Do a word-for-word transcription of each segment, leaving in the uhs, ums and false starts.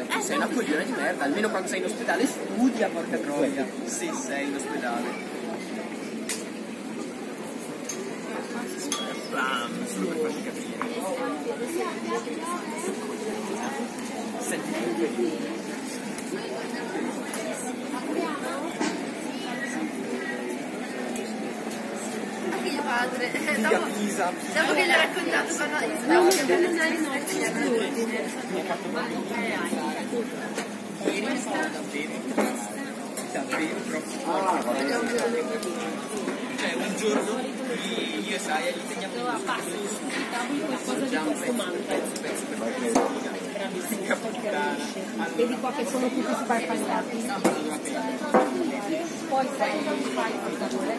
tu sei una coglione di merda, almeno quando sei in ospedale studia, porca troia, se sei in ospedale. Bam, solo per farti capire. Senti che padre, figa dopo, Pisa. dopo che gli ho raccontato quando io Non mi stavo organizzare i nostri studi. Mi ha fatto proprio ieri davvero davvero troppo. Cioè un giorno io e Saya gli teniamo a passo mangiamo pezzi pezzi pezzi per Vedi qua che sono tutti sparpagliati. Poi fai fai questa cosa,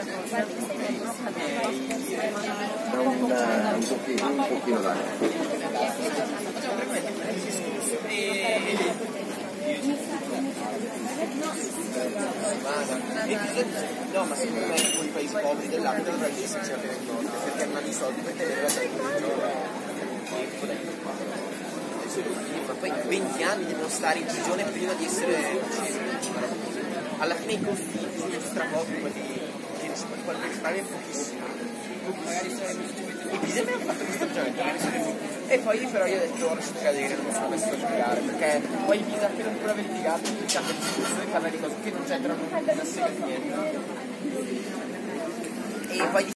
un, un pochino, un pochino da no, ma secondo me con i paesi poveri dell'Africa dovrebbe esserci la pena di morte perché non hanno i soldi per tenere la gente. Ma poi venti anni devono stare in prigione prima di essere uccisi. Alla fine i confini sono strapochi, quelli che risparmia è pochissimo. E Pisa mi ha fatto questo ragionamento e poi però io ho detto lasciate cadere, non sono messo a giocare perché poi Pisa appena pure aver litigato cambia discussione e parla di cose che non c'entrano, non sega di niente. E poi